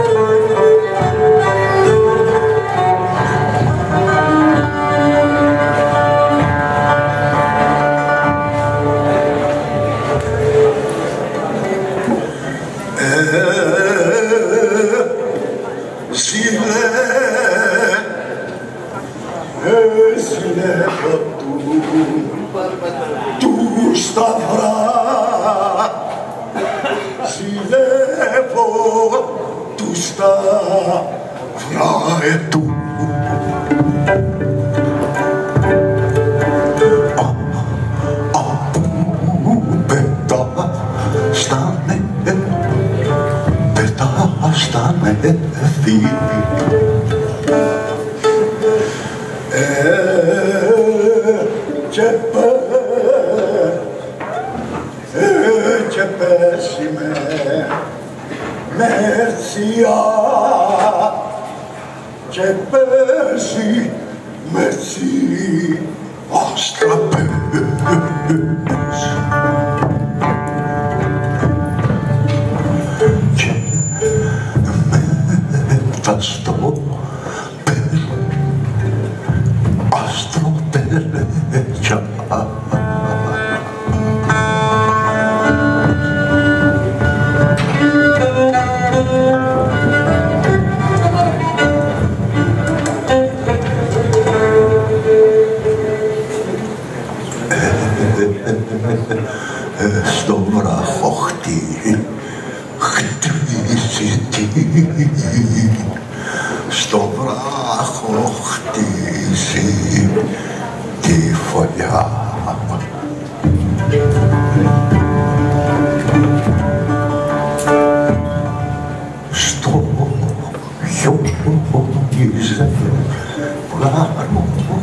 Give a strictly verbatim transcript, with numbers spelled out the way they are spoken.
του σταυρά ζηλεύω του σταυρά ετού. Απού πετάστανε, πετάστανε θη. Και πέσει με μερσιά και πέσει μερσί αστραπές και μετά στο αστροπερέτια. Στο βραχοχτή χτυπήσει τι, στο βράχο χτίσει τη φωλιά. Στο χιόνιζε πλάρο